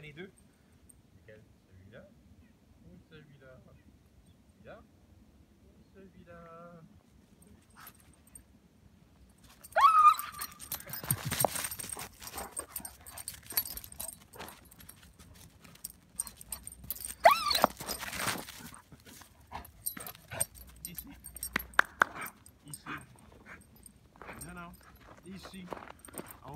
a les deux. Lequel? Celui-là? Ou celui-là? Celui-là? Ou celui-là? Ici. Ici. Non, non. Ici. Oh.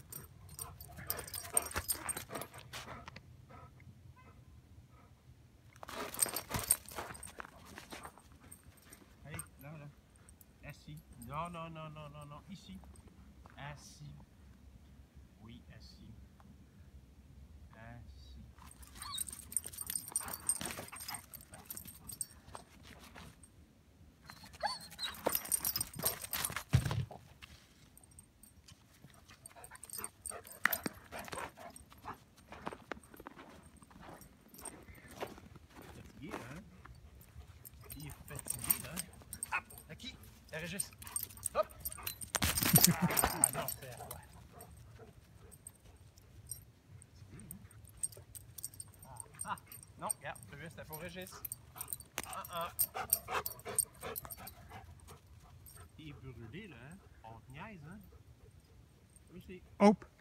Allez, là, là. Assis. Non, non, non, non, non, non. Ici. Assis. Oui, assis. Assis. Fatigué, hein? Il est fatigué, hein? Hop! À qui? À Régis. Hop! Ah non, c'est à toi. Ah! Non, regarde, celui-là c'était pour Régis. Ah ah! Il est brûlé, là, hein? On te niaise, hein? Ici. Hop!